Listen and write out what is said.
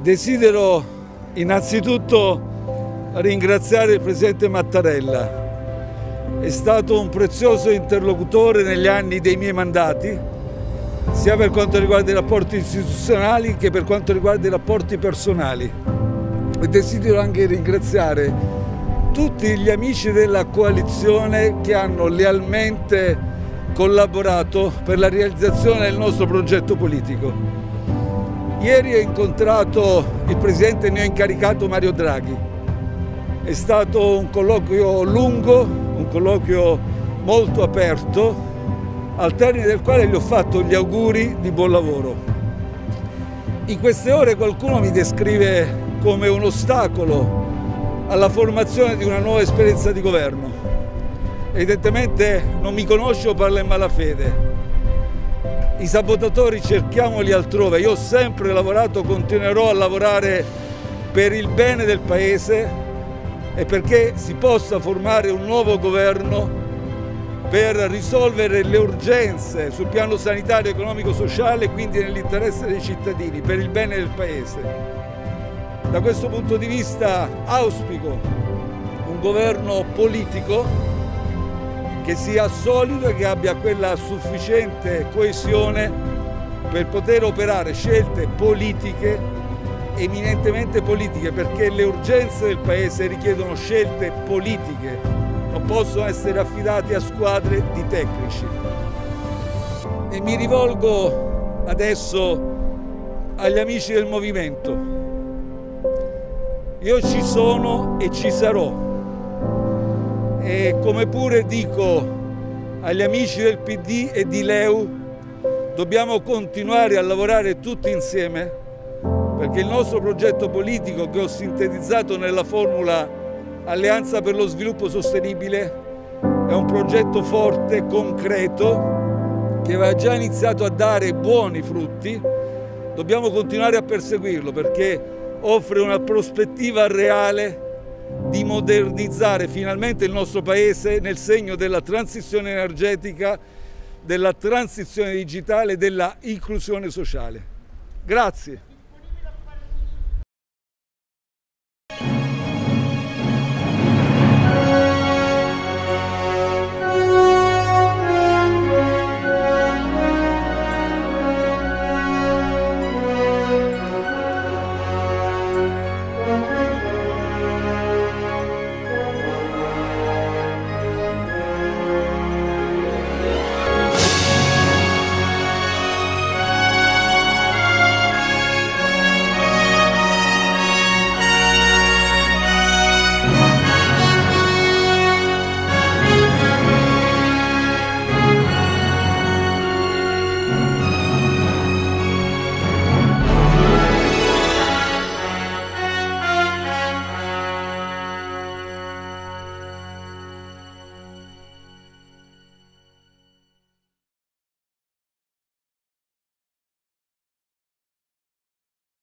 Desidero innanzitutto ringraziare il Presidente Mattarella. È stato un prezioso interlocutore negli anni dei miei mandati, sia per quanto riguarda i rapporti istituzionali che per quanto riguarda i rapporti personali. E desidero anche ringraziare tutti gli amici della coalizione che hanno lealmente collaborato per la realizzazione del nostro progetto politico. Ieri ho incontrato il Presidente neoincaricato Mario Draghi. È stato un colloquio lungo, un colloquio molto aperto, al termine del quale gli ho fatto gli auguri di buon lavoro. In queste ore qualcuno mi descrive come un ostacolo alla formazione di una nuova esperienza di governo. Evidentemente non mi conosce o parla in malafede. I sabotatori cerchiamoli altrove. Io ho sempre lavorato, continuerò a lavorare per il bene del Paese e perché si possa formare un nuovo governo per risolvere le urgenze sul piano sanitario, economico, sociale, quindi nell'interesse dei cittadini, per il bene del Paese. Da questo punto di vista auspico un governo politico che sia solido e che abbia quella sufficiente coesione per poter operare scelte politiche, eminentemente politiche, perché le urgenze del Paese richiedono scelte politiche, non possono essere affidate a squadre di tecnici. E mi rivolgo adesso agli amici del Movimento. Io ci sono e ci sarò. E come pure dico agli amici del PD e di LeU, dobbiamo continuare a lavorare tutti insieme perché il nostro progetto politico, che ho sintetizzato nella formula Alleanza per lo Sviluppo Sostenibile, è un progetto forte, concreto, che aveva già iniziato a dare buoni frutti. Dobbiamo continuare a perseguirlo perché offre una prospettiva reale di modernizzare finalmente il nostro Paese nel segno della transizione energetica, della transizione digitale e della inclusione sociale. Grazie.